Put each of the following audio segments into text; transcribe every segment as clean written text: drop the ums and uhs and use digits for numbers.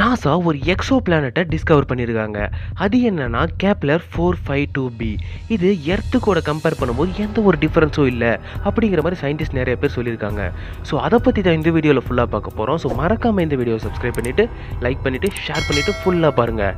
NASA ஒரு Exo பிளானட்டை discover பண்ணியிருக்காங்க. அது என்னன்னா Kepler-452b. இது எர்த்துக்கூட கம்பேர் பண்ணும்போது எந்த ஒரு டிஃபரன்ஸும் இல்லை அப்படிங்கிற மாதிரி சயின்டிஸ்ட் நிறைய பேர் சொல்லியிருக்காங்க. ஸோ அதை பற்றி தான் இந்த வீடியோவில் ஃபுல்லாக பார்க்க போகிறோம். ஸோ மறக்காமல் இந்த வீடியோவை சப்ஸ்கிரைப் பண்ணிவிட்டு லைக் பண்ணிவிட்டு ஷேர் பண்ணிவிட்டு ஃபுல்லாக பாருங்கள்.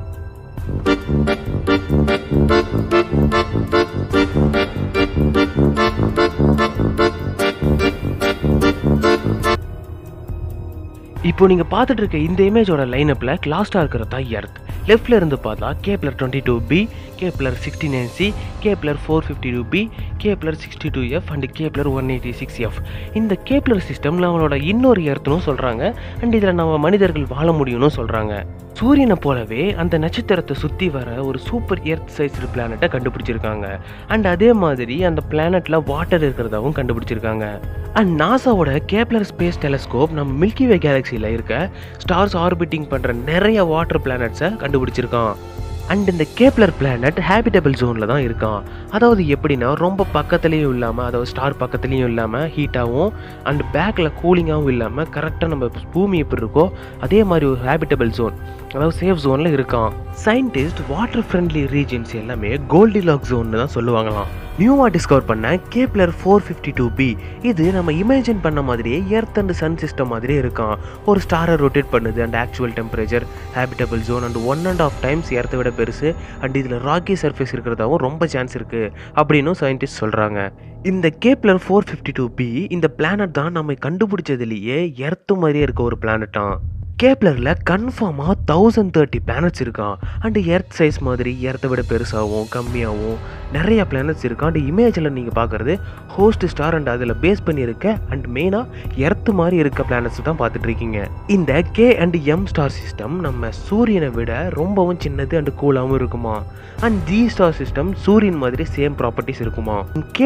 இப்போ நீங்கள் பார்த்துட்டு இருக்க இந்த இமேஜோட லைனப்பில் லாஸ்ட்டாக இருக்கிறது தான் எர்த். லெஃப்டில் இருந்து பார்த்தா Kepler-22b, Kepler-69c, Kepler-452b, Kepler-62f and Kepler-186f. இந்த கேப்லர் சிஸ்டம் நம்மளோட இன்னொரு எர்த்துன்னு சொல்கிறாங்க. அண்ட் இதில் நம்ம மனிதர்கள் வாழ முடியும்னு சொல்கிறாங்க. சூரியனை போலவே அந்த நட்சத்திரத்தை சுற்றி வர ஒரு சூப்பர் எர்த் சைஸ்டு பிளானட்டை கண்டுபிடிச்சிருக்காங்க. அண்ட் அதே மாதிரி அந்த பிளானட்டில் வாட்டர் இருக்கிறதாவும் கண்டுபிடிச்சிருக்காங்க. அண்ட் நாசாவோட கேப்லர் ஸ்பேஸ் டெலஸ்கோப் நம்ம மில்கி வே கேலக்சியில் இருக்க ஸ்டார்ஸ் ஆர்பிட்டிங் பண்ணுற நிறைய வாட்டர் பிளானட்ஸை கண்டுபிடிச்சிருக்கான். அண்ட் இந்த கேப்லர் பிளானட் ஹேபிட்டபிள் ஜோனில் தான் இருக்கான். அதாவது எப்படின்னா ரொம்ப பக்கத்துலேயும் இல்லாமல், அதாவது ஸ்டார் பக்கத்துலேயும் இல்லாமல் ஹீட்டாகவும் அண்ட் பேக்கில் கூலிங்காகவும் இல்லாமல் கரெக்டாக நம்ம பூமி எப்படி இருக்கோ அதே மாதிரி ஒரு ஹேபிட்டபிள் ஜோன், அதாவது சேஃப் ஜோனில் இருக்கான். சயின்டிஸ்ட் வாட்டர் ஃப்ரெண்ட்லி ரீஜன்ஸ் எல்லாமே கோல்டிலாக் ஜோன்னு தான் சொல்லுவாங்களாம். நியூவாக டிஸ்கவர் பண்ண Kepler-452b இது நம்ம இமேஜின் பண்ண மாதிரியே எர்த் அண்ட் சன் சிஸ்டம் மாதிரியே இருக்கான். ஒரு ஸ்டாரை ரொட்டேட் பண்ணுது and actual temperature, habitable zone and 1.5 times எர்த்தை விட பெருசு. அண்ட் இதில் ராக்கி சர்ஃபேஸ் இருக்கிறதாவும் ரொம்ப சான்ஸ் இருக்குது அப்படின்னு சயின்டிஸ்ட் சொல்கிறாங்க. இந்த Kepler-452b இந்த பிளானட் தான் நம்ம கண்டுபிடிச்சதுலேயே எர்த்து மாதிரியே இருக்க ஒரு பிளானட்டான். கேப்லரில் கன்ஃபார்மாக 1030 பிளானட்ஸ் இருக்கான். அண்டு எர்த் சைஸ் மாதிரி எர்த்தை விட பெருசாகவும் கம்மியாகவும் நிறைய பிளானட்ஸ் இருக்கான். அண்ட் இமேஜில் நீங்கள் பார்க்குறது ஹோஸ்ட் ஸ்டார் அண்ட் அதில் பேஸ் பண்ணியிருக்க அண்ட் மெயினாக எர்த்து மாதிரி இருக்க பிளானட்ஸ் தான் பார்த்துட்ருக்கீங்க. இந்த K and M star system நம்ம சூரியனை விட ரொம்பவும் சின்னது அண்ட் கூலாகவும் இருக்குமா. அண்ட் G ஸ்டார் சிஸ்டம் சூரியன் மாதிரி சேம் ப்ராப்பர்ட்டிஸ் இருக்குமா.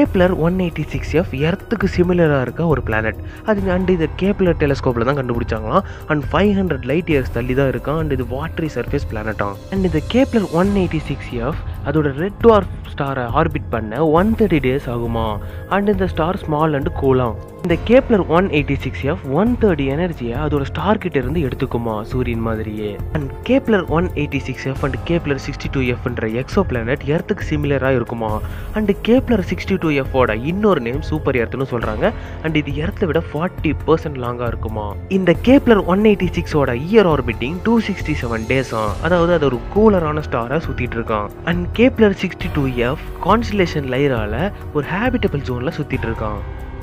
Kepler-186f எர்த்துக்கு சிமிலராக இருக்க ஒரு பிளானட். அது அண்ட் இது கேப்லர் டெலஸ்கோப்பில் தான் கண்டுபிடிச்சாங்களாம். அண்ட் 500 லைட் இயர்ஸ் தள்ளி தான் இருக்கான். அண்ட் இது வாட்டரி சர்ஃபேஸ் பிளானட்டாம். அண்ட் இந்த Kepler-186f அதோட ரெட் டுவார்ஃப் ஸ்டாரை ஆர்பிட் பண்ண 130 டேஸ் ஆகுமா. அண்ட் இந்த ஸ்டார் ஸ்மால் அண்ட் கூலாம். இந்த Kepler-186f 130 எனர்ஜியை அதோட ஸ்டார் கிட்ட இருந்து எடுத்துக்குமா சூரியன் மாதிரியே. And Kepler-186f and Kepler-62f exo planet எர்த்துக்கு சிமிலராக இருக்குமா. அண்ட் Kepler-62f ஓட இன்னொரு நேம் சூப்பர் எர்த்துன்னு சொல்கிறாங்க. அண்ட் இது எர்த்தை விட 40% லாங்காக இருக்குமா. இந்த Kepler-186 ஓட இயர் ஆர்பிட்டிங் 267 டேஸா. அதாவது அது ஒரு கூலரான ஸ்டாரை சுற்றிட்டு இருக்கான். அண்ட் Kepler-62f கான்ஸ்டலேஷன் லைரால ஒரு ஹேபிட்டபிள் ஜோனில் சுற்றிட்டு இருக்கான்.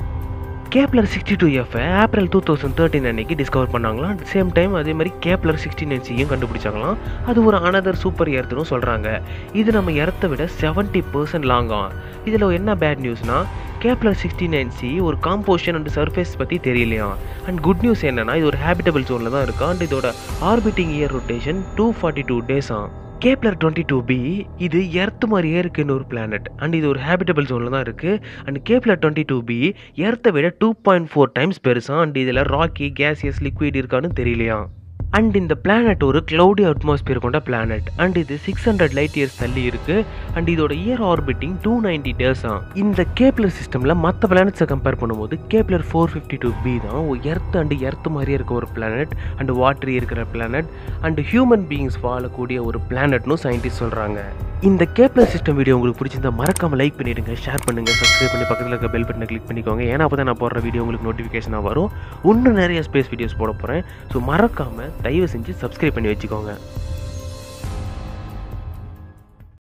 Kepler-62f ஏப்ரல் 2013 அன்னைக்கு டிஸ்கவர் பண்ணாங்களாம். அட் சேம் டைம் அதே மாதிரி Kepler-69c கண்டுபிடிச்சாங்களாம். அது ஒரு அனதர் சூப்பர் எர்த்துன்னு சொல்கிறாங்க. இது நம்ம எர்த்தை விட 70% லாங்காம். இதில் என்ன பேட் நியூஸ்னா Kepler-69c ஒரு காம்போசிஷன் அண்ட் சர்ஃபேஸ் பற்றி தெரியலையா. அண்ட் குட் நியூஸ் என்னன்னா இது ஒரு ஹேபிட்டபிள் ஜோனில் தான் இருக்கா. அண்ட் இதோட ஆர்பிட்டிங் இயர் ரொட்டேஷன் 242 டேஸா. Kepler-22b இது எர்த் மாதிரியே இருக்குன்னு ஒரு பிளானட். அண்ட் இது ஒரு ஹேபிட்டபிள் ஜோனில் தான் இருக்குது. அண்ட் Kepler-22b எர்த்தை விட 2.4 டைம்ஸ் பெருசா. அண்ட் இதில் ராக்கி கேசியஸ் லிக்விட் இருக்கான்னு தெரியலையா. அண்ட் இந்த பிளானட் ஒரு க்ளவுடி அட்மாஸ்பியர் கொண்ட பிளானட். அண்ட் இது 600 லைட் இயர்ஸ் தள்ளி இருக்கு. அண்ட் இதோட இயர் ஆர்பிட்டிங் 290 டேஸா. இந்த கேப்லர் சிஸ்டம்ல மற்ற பிளானட்ஸை கம்பேர் பண்ணும்போது Kepler-452b தான் எர்த் அண்ட் எர்த் மாதிரியே இருக்க ஒரு பிளானட் அண்ட் வாட்டரி இருக்கிற பிளானட் அண்ட் ஹியூமன் பீயிங்ஸ் வாழக்கூடிய ஒரு பிளானட்னு சயின்டிஸ்ட் சொல்றாங்க. இந்த கேப்லர் சிஸ்டம் வீடியோ உங்களுக்கு பிடிச்சிருந்தா மறக்காம லைக் பண்ணிடுங்க, ஷேர் பண்ணுங்க, சப்ஸ்கிரைப் பண்ணி பக்கத்தில் இருக்க பெல் பட்டனை கிளிக் பண்ணிக்கோங்க. ஏன்னா அப்போ தான் நான் போடுற வீடியோ உங்களுக்கு நோட்டிஃபிகேஷனாக வரும். இன்னும் நிறைய ஸ்பேஸ் வீடியோஸ் போட போகிறேன். ஸோ மறக்காம தயவு செஞ்சு சப்ஸ்கிரைப் பண்ணி வச்சுக்கோங்க.